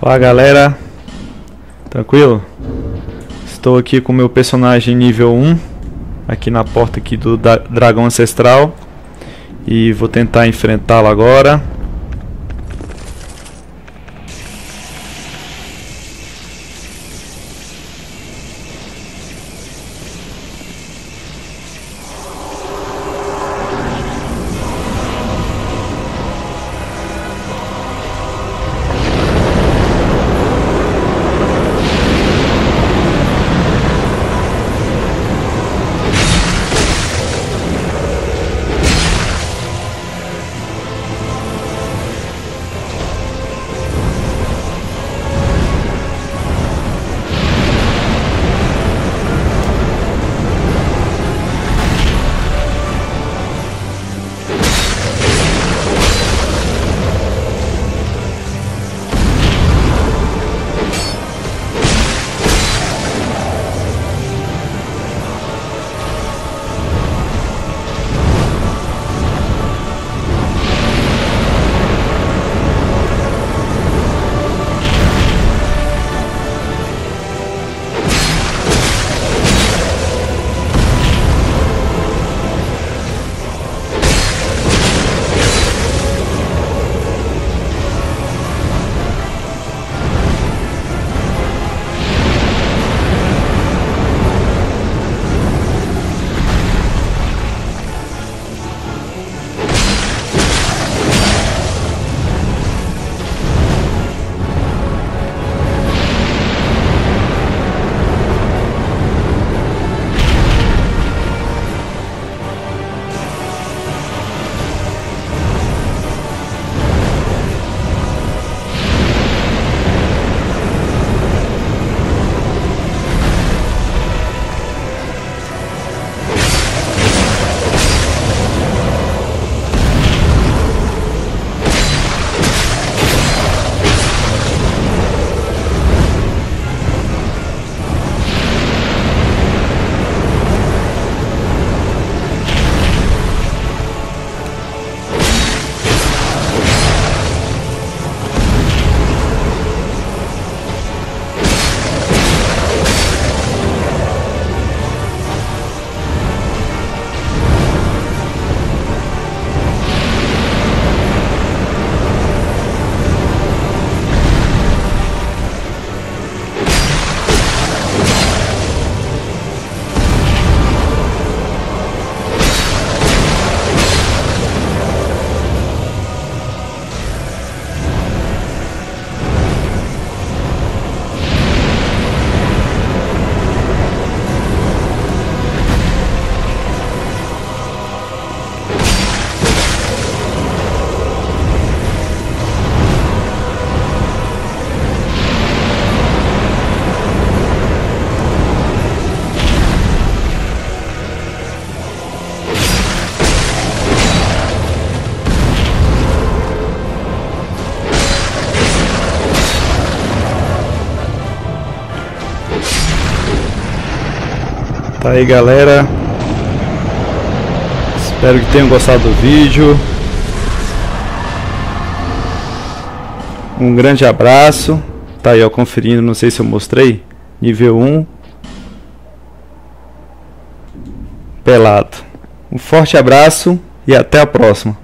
Fala galera, tranquilo? Estou aqui com o meu personagem nível 1 aqui na porta aqui do dragão ancestral e vou tentar enfrentá-lo agora. Tá aí galera, espero que tenham gostado do vídeo. Um grande abraço. Tá aí ó, conferindo, não sei se eu mostrei, nível 1 pelado. Um forte abraço e até a próxima.